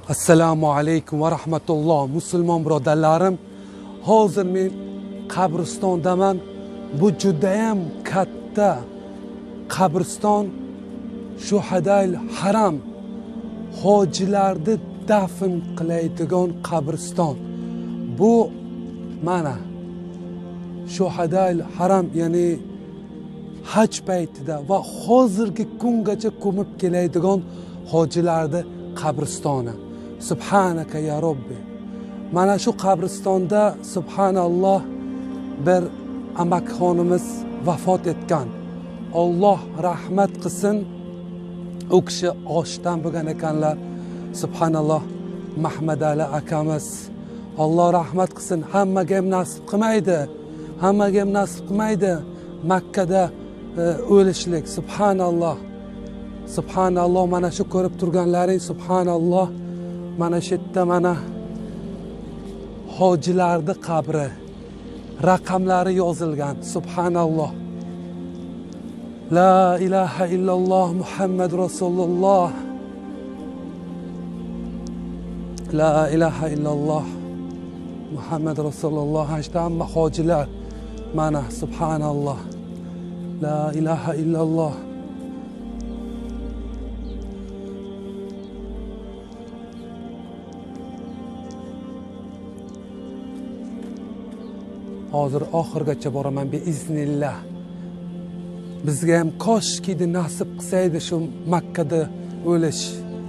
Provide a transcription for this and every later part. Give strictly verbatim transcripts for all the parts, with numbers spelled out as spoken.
Assalomu alaykum va rahmatulloh. Musulmon birodarlarim, hozir men qabristondaman. Bu juda ham katta qabriston, Shuhadal Haram, hojilarni dafn qiladigan qabriston. Bu mana Shuhadal Haram, ya'ni haj paytida va hozirgi kungacha ko'mib keladigan hojilarni qabristoni. Subhanaka ya Robbi. Mana shu qabristonda subhanalloh bir amakxonimiz vafot etgan. Alloh rahmat qilsin. U kishi oshdan bo'lgan ekanlar. Subhanalloh, Mahmad Ali akamiz. Alloh rahmat qilsin. Hammaga ham nasib qilmaydi. Hammaga ham nasib qilmaydi Makkada o'lishlik. Subhanalloh. Subhanalloh, mana shu ko'rib turganlaring subhanalloh. Mana shu yerda mana hojilarning qabri, raqamlari yozilgan. Subhanalloh. La ilaha illalloh Muhammad Rasululloh. La ilaha illalloh Muhammad Rasululloh. Hashda hamma hojilar mana subhanalloh. La ilaha illalloh. Hozir oxirgacha boraman biiznillah. Bizga ham koshki nasib qilsaydi shu Makkada o'lish.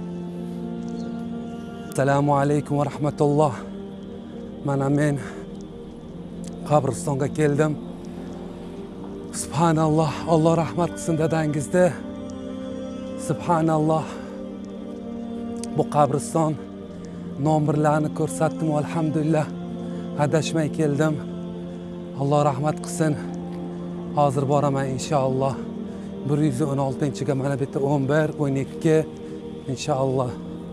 Assalomu alaykum va rahmatulloh. Mana men qabristonga keldim. Subhanalloh, Alloh rahmat qilsin dadangizni. Subhanalloh. Bu qabriston nomerlarini ko'rsatdim, alhamdulillah. Adashmay keldim. Alloh rahmat qilsin. Hozir boraman inshaalloh. bir yuz o'n oltinchiga mana bitta o'n bir, o'n ikki inshaalloh.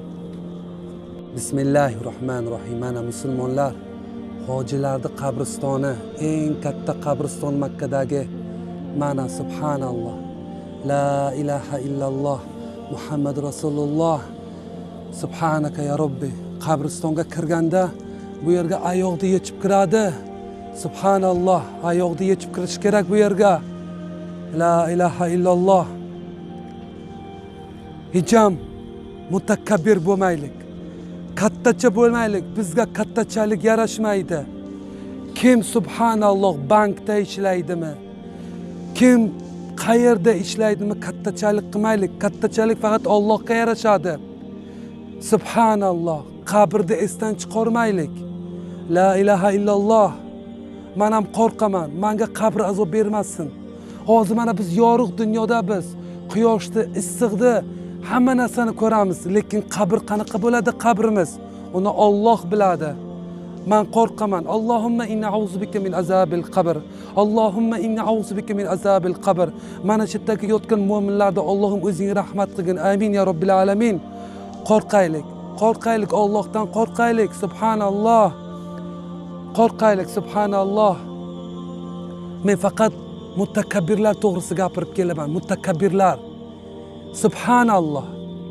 Bismillahirrohmanirrohim. Mana musulmonlar, hojilarning qabristoni, eng katta qabriston Makkadagi. Mana subhanalloh. La ilaha illalloh Muhammad Rasululloh. Subhanaka ya Robbi. Qabristonga kirganda bu yerga oyoqni yechib kiradi. Subhanalloh, oyoqni yechib kirish kerak bu yerga. La ilaha illalloh. Hijam mutakabbir bo'lmaylik. Kattacha bo'lmaylik. Bizga kattachalik yarashmaydi. Kim subhanalloh bankda ishlaydimi? Kim qayerda ishlaydimi? Kattachalik qilmaylik. Kattachalik faqat Allohga yarashadi. Subhanalloh, qabrni esdan chiqarmaylik. La ilaha illalloh. Men ham qo'rqaman. Menga qabr azob bermasin. Hozir mana biz yorug' dunyoda biz quyoshni, issiqni, hamma narsani ko'ramiz, lekin qabr qanaqa bo'ladi qabrimiz? Uni Alloh biladi. Men qo'rqaman. Allohumma inna auzubika min azabil qabr. Allohumma inna auzubika min azabil qabr. Mana shu yerdagi yotgan mu'minlarga Allohim o'zing rahmat qilgin. Amin ya robbil alamin. Qo'rqaylik. Qo'rqaylik, Allohdan qo'rqaylik. Subhanalloh. Qo'rqaylik, subhanalloh. Men faqat mutakabbirlar to'g'risida gapirib kelaman. Mutakabbirlar. Subhanalloh.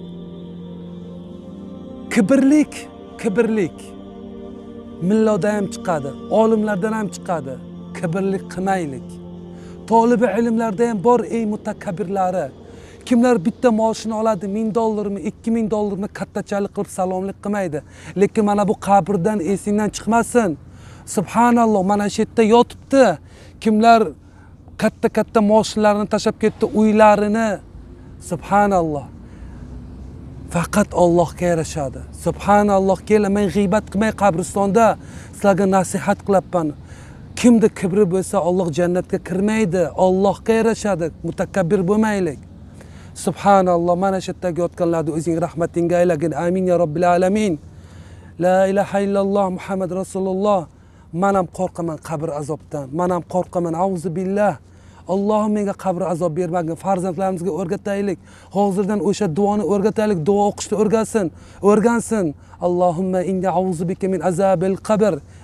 Kibrlik, kibrlik. Millodan ham chiqadi, olimlardan ham chiqadi. Kibrlik qilmaylik. Tolibi ilmlarda ham bor ey mutakabbirlari. Kimlar bitta maoshini oladi, ming dollarmi, ikki ming dollarmi kattachalik qilib salomlik qilmaydi. Lekin mana bu qabrdan esingdan chiqmasin. Subhanalloh, mana shu yerda yotibdi. Kimlar katta-katta maoshlarini tashab ketdi, uylarini. Subhanalloh. Faqat Allohga yarashadi. Subhanalloh, kelin men g'iybat qilmay qabristonda sizlarga nasihat qilaman. Kimda kibri bo'lsa Alloh jannatga kirmaydi. Allohga yarashadi. Mutakabbir bo'lmaylik. Subhanalloh, mana shu yerdagi yotganlarni o'zing rahmatingga aylagin. Amin ya robbil alamin. La ilaha illalloh Muhammad Rasululloh. Men ham qo'rqaman qabr azobdan. Men ham qo'rqaman. Auzu billah. Allohim menga qabr azob bermagin. Farzandlarimizga o'rgataylik. Hozirdan o'sha duoni o'rgataylik. Duo o'qishni o'rgatsin, o'rgansin. Allohumma inni auzubika min azabil qabr.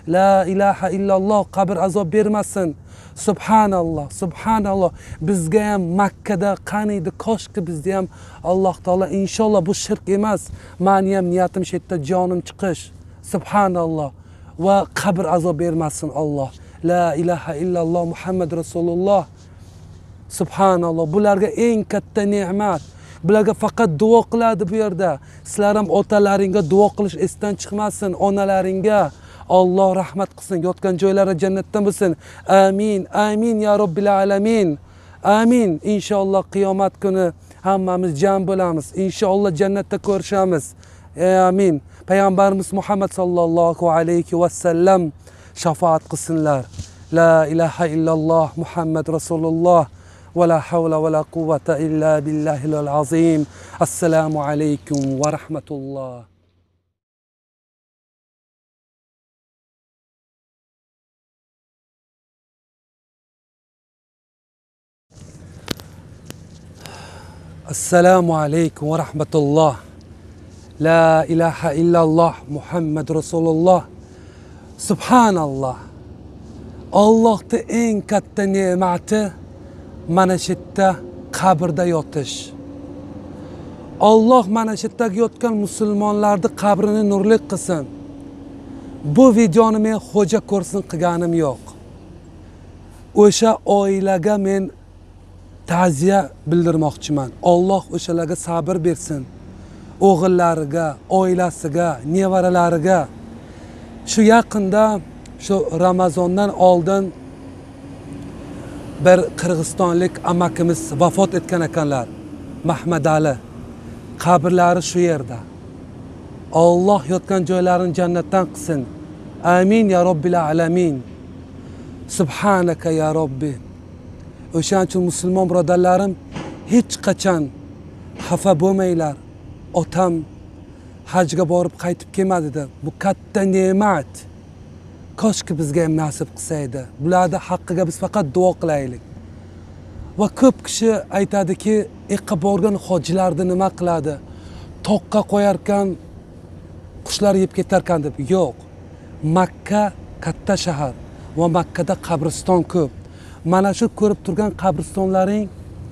La ilaha illalloh qabr azob bermasin. Subhanalloh, subhanalloh. Bizga ham Makkada qaniydi, koshki bizda ham Alloh taolo inshaalloh bu shirk emas. Meni ham niyatim shu yerda jonim chiqish. Subhanalloh. Va qabr azob bermasin Alloh. La ilaha illalloh Muhammad Rasululloh. Subhanalloh. Bularga eng katta ne'mat. Bularga faqat duo qiladi bu yerda. Sizlar ham otalaringga duo qilish esdan chiqmasin, onalaringga. Alloh rahmat qilsin, yotgan joylari jannatdan bo'lsin. Amin, amin ya robbil alamin. Amin. Inshaalloh qiyomat kuni hammamiz jam bo'lamiz. Inshaalloh jannatda ko'rishamiz. Amin. Payg'ambarimiz Muhammad sallallohu alayhi va sallam shafaat qilsinlar. La ilaha illalloh Muhammad Rasululloh. ولا حول ولا قوة إلا بالله العظيم. السلام عليكم ورحمة الله. السلام عليكم ورحمة الله. لا إله إلا الله محمد رسول الله. سبحان الله. الله eng katta ne'mati mana shu yerda qabrda yotish. Alloh mana shu yerda yotgan musulmonlarning qabrini nurli qilsin. Bu videoni men xo'ja ko'rsin qilganim yo'q. O'sha oilaga men ta'ziya bildirmoqchiman. Alloh o'shalarga sabr bersin. O'g'illariga, oilasiga, nevaralariga. Shu yaqinda shu Ramazondan oldin bir qirg'izistonlik amakimiz vafot etgan ekanlar. Mahmad Ali. Qabrlari shu yerda. Alloh yotgan joylarini jannatdan qilsin. Amin ya robbil alamin. Subhanaka ya robbi. O'shaning uchun musulmon birodarlarim, hech qachon xafa bo'lmanglar. Otam hajga borib qaytib kelmadi. Bu katta ne'mat. Koshki bizga ham nasib qilsa edi. Bularda haqqiga biz faqat duo qilaylik. Va ko'p kishi aytadiki, eqqa borgan hojilarni nima qiladi? Toqqa qo'yarkan qushlar yeb ketarkan deb. Yo'q. Makka katta shahar va Makkada qabriston ko'p. Mana shu ko'rib turgan qabristonlaring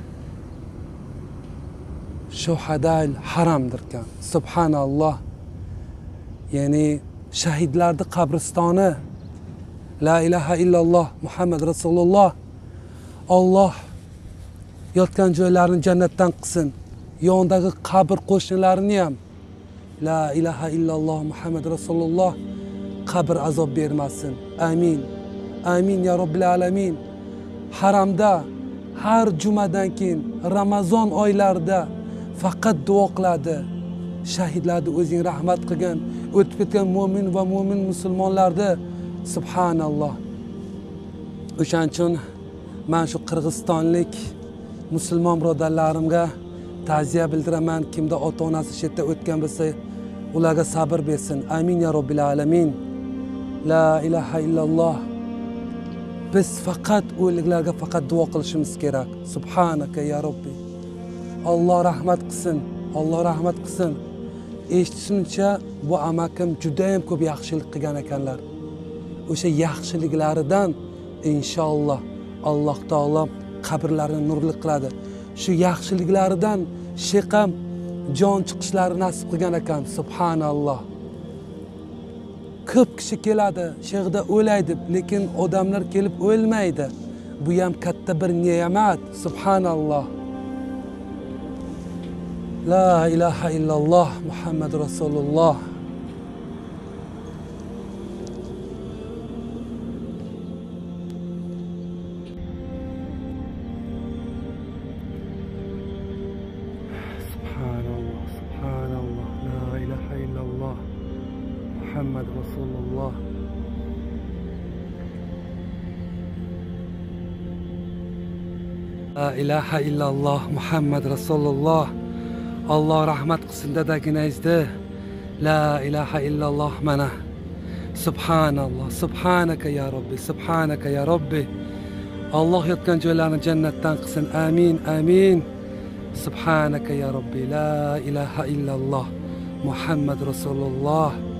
shuhadal haramdirkan. Subhanalloh. Ya'ni shahidlarning qabristoni. La ilaha illalloh Muhammad Rasululloh. Alloh yotgan joylarini jannatdan qilsin. Yondagi qabr qo'shnilarini ham La ilaha illalloh Muhammad Rasululloh qabr azob bermasin. Amin. Amin ya robbil alamin. Haramda har jumadan keyin Ramazon oylarida faqat duo qiladi. Shahidlarni o'zing rahmat qilgin. O'tib ketgan mu'min va mu'min musulmonlarni subhanalloh. O'shaning uchun men shu qirg'izistonlik musulmon birodarlarimga ta'ziya bildiraman. Kimda ota-onasi shu yerda o'tgan bo'lsa, ularga sabr bersin. Amin ya robbil alamin. La ilaha illalloh. Biz faqat o'liklarga faqat duo qilishimiz kerak. Subhanaka ya robbi. Alloh rahmat qilsin. Alloh rahmat qilsin. Eshitishimcha bu amakim juda ham ko'p yaxshilik qilgan ekanlar. O'sha yaxshiliklaridan inshaalloh Alloh taolo qabrlarini nurli qiladi. Shu yaxshiliklaridan sheqam jon chiqishlari nasib qilgan ekan. Subhanalloh. Ko'p kishi keladi, shehda o'laydi, lekin odamlar kelib o'lmaydi. Bu ham katta bir ne'mat. Subhanalloh. La ilaha illalloh Muhammad Rasululloh. Subhanallah, subhanallah. La ilaha illalloh Muhammad Rasululloh. La ilaha illalloh Muhammad Rasululloh. Alloh rahmat qilsin dadagingizni. La ilaha illalloh mana. Subhanalloh, subhanaka ya Robbi, subhanaka ya Robbi. Alloh yotgan joylarini jannatdan qilsin. Amin, amin. Subhanaka ya Robbi. La ilaha illalloh Muhammad Rasululloh.